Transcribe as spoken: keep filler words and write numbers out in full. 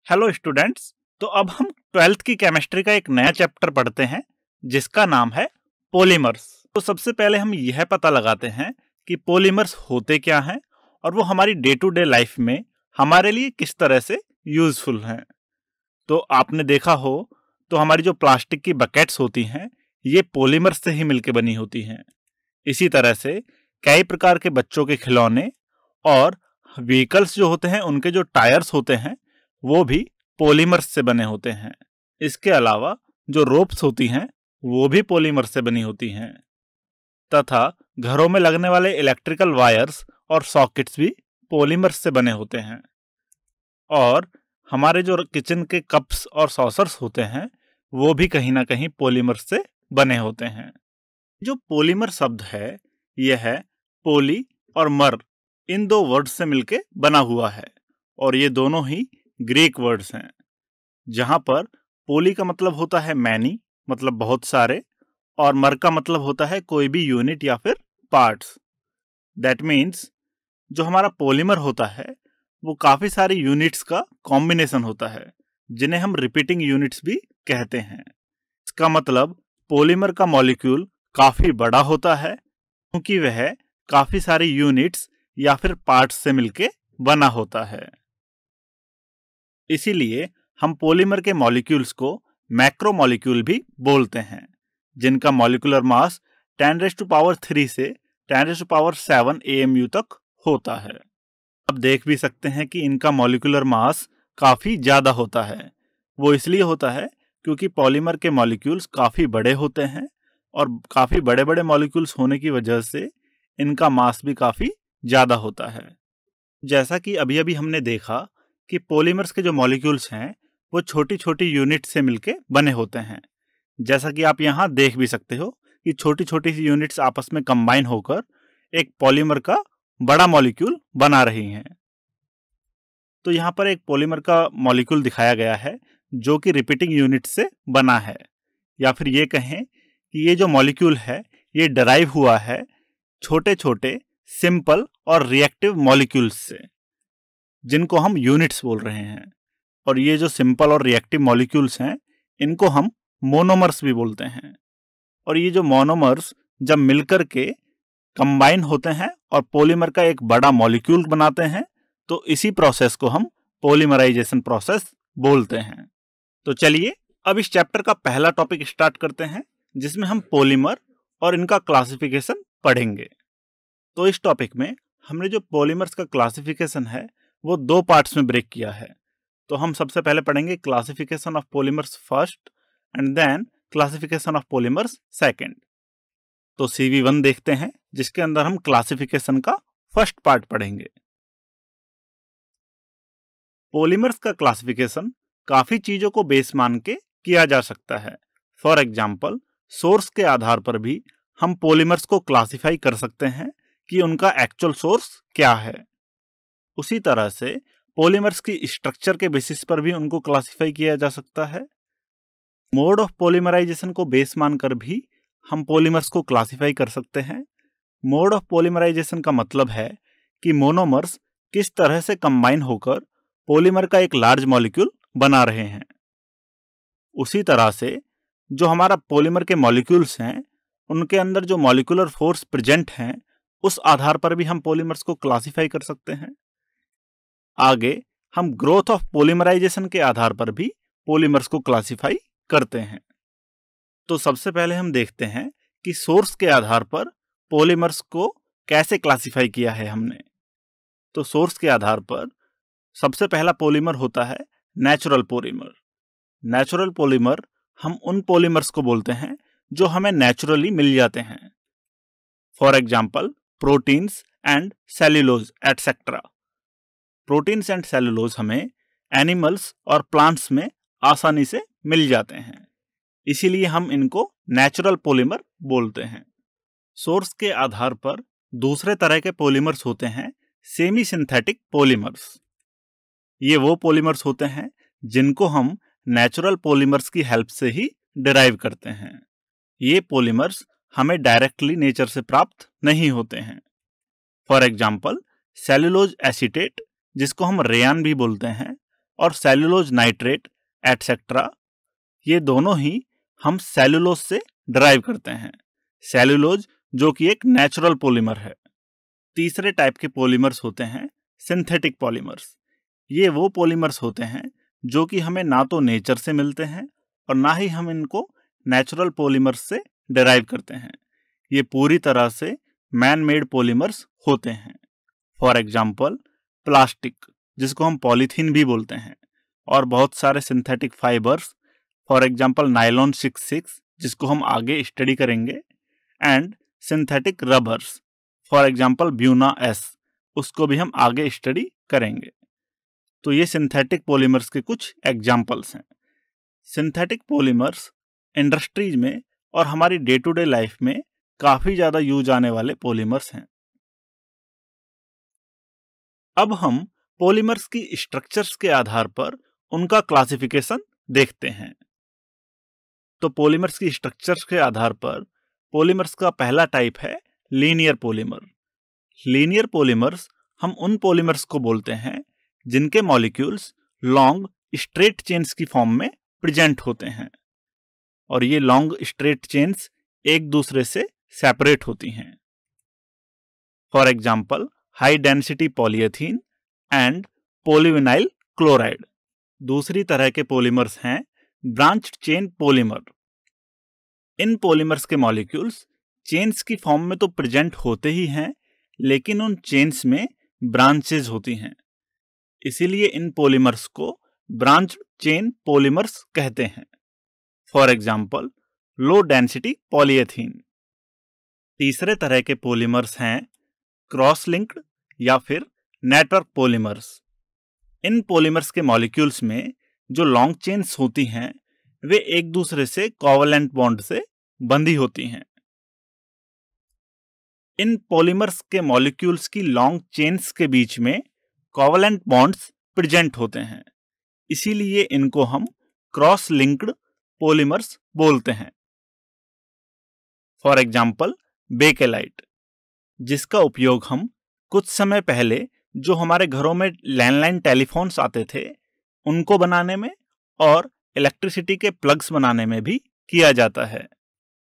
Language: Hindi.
Hello students. तो अब हम ट्वेल्थ की केमिस्ट्री का एक नया चैप्टर पढ़ते हैं जिसका नाम है पॉलीमर्स। तो सबसे पहले हम यह पता लगाते हैं कि पॉलीमर्स होते क्या हैं और वो हमारी डे टू डे लाइफ में हमारे लिए किस तरह से यूजफुल हैं। तो आपने देखा हो तो हमारी जो प्लास्टिक की बकेट्स होती हैं ये पॉलीमर्स से ही मिलकर बनी होती हैं। इसी तरह से कई प्रकार के बच्चों के खिलौने और व्हीकल्स जो होते हैं उनके जो टायर्स होते हैं वो भी पॉलीमर्स से बने होते हैं। इसके अलावा जो रोप्स होती हैं वो भी पॉलीमर से बनी होती हैं तथा घरों में लगने वाले इलेक्ट्रिकल वायर्स और सॉकेट्स भी पॉलीमर्स से बने होते हैं। और हमारे जो किचन के कप्स और सॉसर्स होते हैं वो भी कहीं ना कहीं पॉलीमर्स से बने होते हैं। जो पॉलीमर शब्द है यह है पोली और मर इन दो वर्ड से मिलके बना हुआ है और ये दोनों ही ग्रीक वर्ड्स हैं, जहां पर पोली का मतलब होता है मैनी मतलब बहुत सारे और मर का मतलब होता है कोई भी यूनिट या फिर पार्ट्स। दैट मीन्स जो हमारा पॉलीमर होता है वो काफी सारी यूनिट्स का कॉम्बिनेशन होता है जिन्हें हम रिपीटिंग यूनिट्स भी कहते हैं। इसका मतलब पॉलीमर का मॉलिक्यूल काफी बड़ा होता है क्योंकि वह काफी सारी यूनिट्स या फिर पार्ट्स से मिलके बना होता है। इसीलिए हम पॉलीमर के मॉलिक्यूल्स को मैक्रो मॉलिक्यूल भी बोलते हैं जिनका molecular mass ten raise to power three से ten raise to power seven A M U तक होता है। अब देख भी सकते हैं कि इनका मॉलिक्यूलर मास काफ़ी ज़्यादा होता है। वो इसलिए होता है क्योंकि पॉलीमर के मॉलिक्यूल्स काफ़ी बड़े होते हैं और काफ़ी बड़े बड़े मॉलिक्यूल्स होने की वजह से इनका मास भी काफ़ी ज़्यादा होता है। जैसा कि अभी अभी हमने देखा कि पॉलीमर्स के जो मॉलिक्यूल्स हैं वो छोटी छोटी यूनिट से मिलके बने होते हैं। जैसा कि आप यहाँ देख भी सकते हो कि छोटी छोटी सी यूनिट्स आपस में कंबाइन होकर एक पॉलीमर का बड़ा मॉलिक्यूल बना रही हैं। तो यहाँ पर एक पॉलीमर का मॉलिक्यूल दिखाया गया है जो कि रिपीटिंग यूनिट से बना है, या फिर ये कहें कि ये जो मॉलिक्यूल है ये डराइव हुआ है छोटे छोटे सिंपल और रिएक्टिव मॉलिक्यूल्स से जिनको हम यूनिट्स बोल रहे हैं। और ये जो सिंपल और रिएक्टिव मॉलिक्यूल्स हैं इनको हम मोनोमर्स भी बोलते हैं। और ये जो मोनोमर्स जब मिलकर के कंबाइन होते हैं और पॉलीमर का एक बड़ा मॉलिक्यूल बनाते हैं तो इसी प्रोसेस को हम पॉलीमराइजेशन प्रोसेस बोलते हैं। तो चलिए अब इस चैप्टर का पहला टॉपिक स्टार्ट करते हैं जिसमें हम पॉलीमर और इनका क्लासिफिकेशन पढ़ेंगे। तो इस टॉपिक में हमने जो पॉलीमर्स का क्लासिफिकेशन है वो दो पार्ट्स में ब्रेक किया है। तो हम सबसे पहले पढ़ेंगे classification of polymers first and then classification of polymers second. तो सी वी वन देखते हैं जिसके अंदर हम क्लासिफिकेशन का फर्स्ट पार्ट पढ़ेंगे। पॉलीमर्स का क्लासिफिकेशन काफी चीजों को बेस मान के किया जा सकता है। फॉर एग्जाम्पल सोर्स के आधार पर भी हम पॉलीमर्स को क्लासिफाई कर सकते हैं कि उनका एक्चुअल सोर्स क्या है। उसी तरह से पॉलीमर्स की स्ट्रक्चर के बेसिस पर भी उनको क्लासिफाई किया जा सकता है। मोड ऑफ पॉलीमराइजेशन को बेस मानकर भी हम पॉलीमर्स को क्लासिफाई कर सकते हैं। मोड ऑफ पॉलीमराइजेशन का मतलब है कि मोनोमर्स किस तरह से कंबाइन होकर पॉलीमर का एक लार्ज मॉलिक्यूल बना रहे हैं। उसी तरह से जो हमारा पॉलीमर के मॉलिक्यूल्स हैं उनके अंदर जो मॉलिक्यूलर फोर्स प्रेजेंट हैं उस आधार पर भी हम पॉलीमर्स को क्लासिफाई कर सकते हैं। आगे हम ग्रोथ ऑफ पॉलीमराइजेशन के आधार पर भी पॉलीमर्स को क्लासिफाई करते हैं। तो सबसे पहले हम देखते हैं कि सोर्स के आधार पर पॉलीमर्स को कैसे क्लासिफाई किया है हमने। तो सोर्स के आधार पर सबसे पहला पॉलीमर होता है नेचुरल पॉलीमर। नेचुरल पॉलीमर हम उन पॉलीमर्स को बोलते हैं जो हमें नेचुरली मिल जाते हैं। For example proteins and cellulose etcetera. Proteins and cellulose हमें एनिमल्स और प्लांट्स में आसानी से मिल जाते हैं, इसीलिए हम इनको नेचुरल पॉलीमर बोलते हैं। सोर्स के आधार पर दूसरे तरह के पॉलीमर्स होते हैं सेमी सिंथेटिक पॉलीमर्स। ये वो पॉलीमर्स होते हैं जिनको हम नेचुरल पॉलीमर्स की हेल्प से ही डिराइव करते हैं। ये पॉलीमर्स हमें डायरेक्टली नेचर से प्राप्त नहीं होते हैं। फॉर एग्जाम्पल सेल्यूलोज एसीटेट जिसको हम रेयान भी बोलते हैं और सेलुलोज नाइट्रेट एटसेट्रा, ये दोनों ही हम सेलुलोज से डराइव करते हैं। सेलुलोज जो कि एक नेचुरल पॉलीमर है। तीसरे टाइप के पॉलीमर्स होते हैं सिंथेटिक पॉलीमर्स। ये वो पॉलीमर्स होते हैं जो कि हमें ना तो नेचर से मिलते हैं और ना ही हम इनको नेचुरल पॉलीमर्स से डराइव करते हैं। ये पूरी तरह से मैन मेड पॉलीमर्स होते हैं। फॉर एग्जाम्पल प्लास्टिक, जिसको हम पॉलीथीन भी बोलते हैं, और बहुत सारे synthetic fibres, for example nylon six six, जिसको हम आगे स्टडी करेंगे, and synthetic rubbers, for example buna S, उसको भी हम आगे स्टडी करेंगे। तो ये सिंथेटिक पॉलीमर्स के कुछ एग्जाम्पल्स हैं। सिंथेटिक पॉलीमर्स इंडस्ट्रीज में और हमारी डे टू डे लाइफ में काफ़ी ज़्यादा यूज आने वाले पॉलीमर्स हैं। अब हम पॉलीमर्स की स्ट्रक्चर्स के आधार पर उनका क्लासिफिकेशन देखते हैं। तो पॉलीमर्स की स्ट्रक्चर्स के आधार पर पॉलीमर्स का पहला टाइप है लीनियर पॉलीमर। लीनियर पॉलीमर्स हम उन पॉलीमर्स को बोलते हैं जिनके मॉलिक्यूल्स लॉन्ग स्ट्रेट चेन्स की फॉर्म में प्रेजेंट होते हैं, और ये लॉन्ग स्ट्रेट चेन्स एक दूसरे से सेपरेट होती हैं। For example high density polyethene and polyvinyl chloride. दूसरी तरह के पॉलीमर्स हैं ब्रांच्ड चेन पॉलीमर। इन पॉलीमर्स के मॉलिक्यूल्स चेन्स की फॉर्म में तो प्रेजेंट होते ही हैं, लेकिन उन चेन्स में ब्रांचेज होती हैं, इसीलिए इन पॉलीमर्स को ब्रांच्ड चेन पॉलीमर्स कहते हैं। For example low density polyethene. तीसरे तरह के पॉलीमर्स हैं क्रॉस लिंक्ड या फिर नेटवर्क पॉलीमर्स। इन पॉलीमर्स के मॉलिक्यूल्स में जो लॉन्ग चेन्स होती हैं वे एक दूसरे से कोवलेंट बॉन्ड से बंधी होती हैं। इन पॉलीमर्स के मॉलिक्यूल्स की लॉन्ग चेन्स के बीच में कोवलेंट बॉन्ड्स प्रेजेंट होते हैं, इसीलिए इनको हम क्रॉस लिंक्ड पॉलीमर्स बोलते हैं। फॉर एग्जाम्पल बेकेलाइट, जिसका उपयोग हम कुछ समय पहले जो हमारे घरों में लैंडलाइन टेलीफोन्स आते थे उनको बनाने में और इलेक्ट्रिसिटी के प्लग्स बनाने में भी किया जाता है।